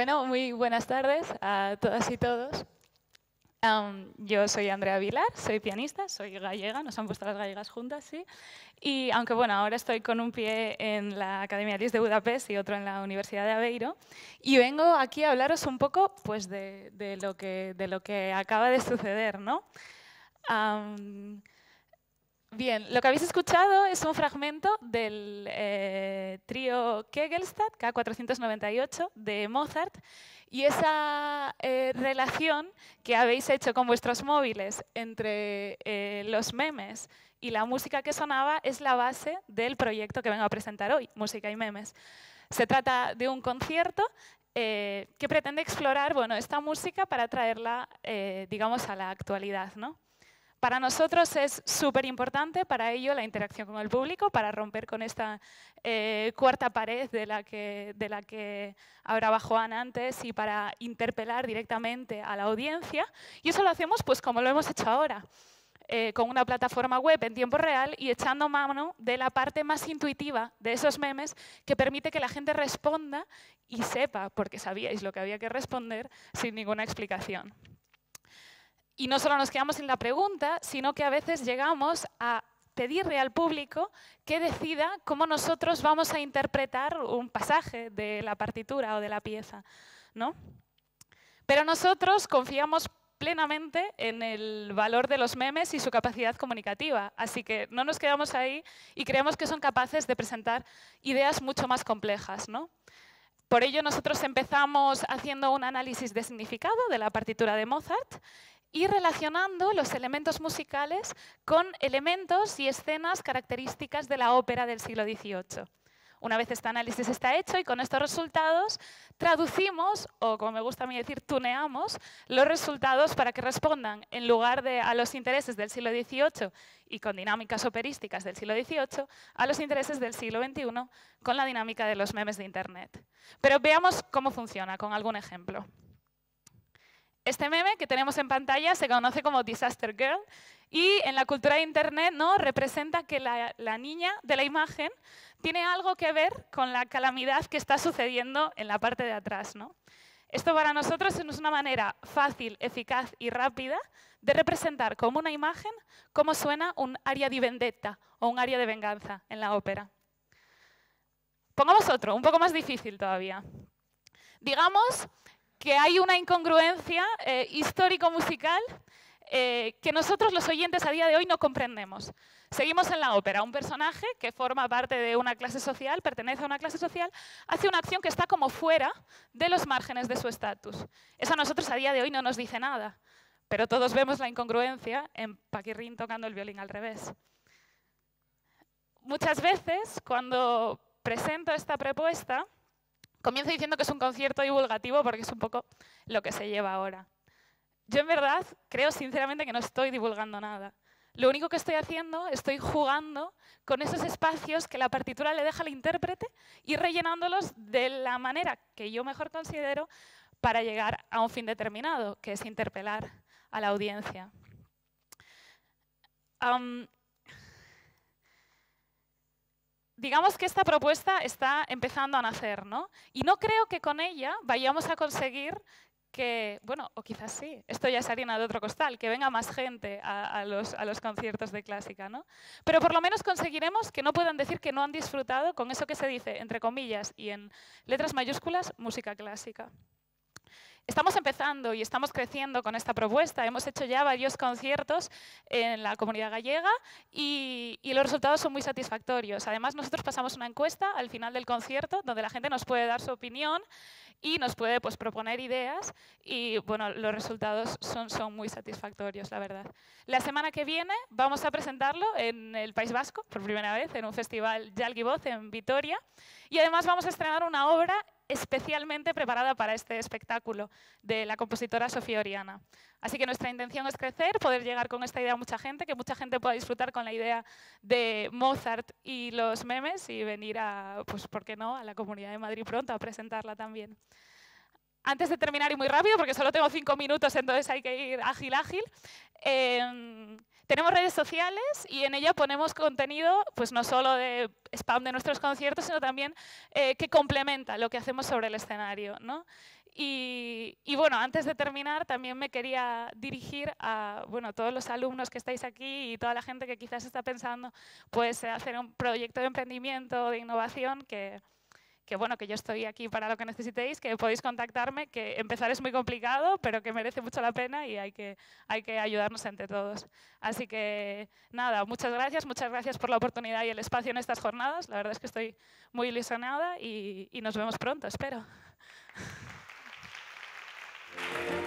Bueno, muy buenas tardes a todas y todos. Yo soy Andrea Vilar, soy pianista, soy gallega, nos han puesto las gallegas juntas, sí. Y aunque bueno, ahora estoy con un pie en la Academia Lis de Budapest y otro en la Universidad de Aveiro, y vengo aquí a hablaros un poco pues, de lo que acaba de suceder, ¿no? Bien, lo que habéis escuchado es un fragmento del trío Kegelstadt, K498, de Mozart, y esa relación que habéis hecho con vuestros móviles entre los memes y la música que sonaba es la base del proyecto que vengo a presentar hoy, Música y Memes. Se trata de un concierto que pretende explorar esta música para traerla, digamos, a la actualidad, ¿no? Para nosotros es súper importante, para ello, la interacción con el público, para romper con esta cuarta pared de la que hablaba Joan antes y para interpelar directamente a la audiencia. Y eso lo hacemos pues como lo hemos hecho ahora, con una plataforma web en tiempo real y echando mano de la parte más intuitiva de esos memes que permite que la gente responda y sepa, porque sabíais lo que había que responder, sin ninguna explicación. Y no solo nos quedamos en la pregunta, sino que a veces llegamos a pedirle al público que decida cómo nosotros vamos a interpretar un pasaje de la partitura o de la pieza, ¿no? Pero nosotros confiamos plenamente en el valor de los memes y su capacidad comunicativa, así que no nos quedamos ahí y creemos que son capaces de presentar ideas mucho más complejas, ¿no? Por ello nosotros empezamos haciendo un análisis de significado de la partitura de Mozart y relacionando los elementos musicales con elementos y escenas características de la ópera del siglo XVIII. Una vez este análisis está hecho y con estos resultados traducimos, o como me gusta a mí decir, tuneamos los resultados para que respondan, en lugar de a los intereses del siglo XVIII y con dinámicas operísticas del siglo XVIII, a los intereses del siglo XXI con la dinámica de los memes de Internet. Pero veamos cómo funciona con algún ejemplo. Este meme que tenemos en pantalla se conoce como Disaster Girl y en la cultura de Internet, ¿no?, representa que la niña de la imagen tiene algo que ver con la calamidad que está sucediendo en la parte de atrás, ¿no? Esto para nosotros es una manera fácil, eficaz y rápida de representar como una imagen cómo suena un aria di vendetta o un aria de venganza en la ópera. Pongamos otro, un poco más difícil todavía. Digamos que hay una incongruencia histórico-musical que nosotros los oyentes a día de hoy no comprendemos. Seguimos en la ópera, un personaje que forma parte de una clase social, pertenece a una clase social, hace una acción que está como fuera de los márgenes de su estatus. Eso a nosotros a día de hoy no nos dice nada, pero todos vemos la incongruencia en Paquirrín tocando el violín al revés. Muchas veces, cuando presento esta propuesta, comienzo diciendo que es un concierto divulgativo porque es un poco lo que se lleva ahora. Yo en verdad creo sinceramente que no estoy divulgando nada. Lo único que estoy haciendo, estoy jugando con esos espacios que la partitura le deja al intérprete y rellenándolos de la manera que yo mejor considero para llegar a un fin determinado, que es interpelar a la audiencia. Digamos que esta propuesta está empezando a nacer, ¿no? Y no creo que con ella vayamos a conseguir que, bueno, o quizás sí, esto ya es harina de otro costal, que venga más gente a los conciertos de clásica, ¿no? Pero por lo menos conseguiremos que no puedan decir que no han disfrutado con eso que se dice, entre comillas y en letras mayúsculas, música clásica. Estamos empezando y estamos creciendo con esta propuesta. Hemos hecho ya varios conciertos en la comunidad gallega y los resultados son muy satisfactorios. Además, nosotros pasamos una encuesta al final del concierto donde la gente nos puede dar su opinión y nos puede proponer ideas y bueno, los resultados son muy satisfactorios, la verdad. La semana que viene vamos a presentarlo en el País Vasco, por primera vez, en un festival Jalgi Voz en Vitoria y además vamos a estrenar una obra especialmente preparada para este espectáculo de la compositora Sofía Oriana. Así que nuestra intención es crecer, poder llegar con esta idea a mucha gente, que mucha gente pueda disfrutar con la idea de Mozart y los memes y venir a, pues, ¿por qué no?, a la Comunidad de Madrid pronto a presentarla también. antes de terminar y muy rápido, porque solo tengo 5 minutos, entonces hay que ir ágil. Tenemos redes sociales y en ella ponemos contenido, pues no solo de spam de nuestros conciertos, sino también que complementa lo que hacemos sobre el escenario, ¿no? Y bueno, antes de terminar, también me quería dirigir a todos los alumnos que estáis aquí y toda la gente que quizás está pensando pues, hacer un proyecto de emprendimiento, de innovación, que yo estoy aquí para lo que necesitéis, que podéis contactarme, que empezar es muy complicado, pero que merece mucho la pena y hay que ayudarnos entre todos. Así que nada, muchas gracias por la oportunidad y el espacio en estas jornadas. La verdad es que estoy muy ilusionada y nos vemos pronto, espero.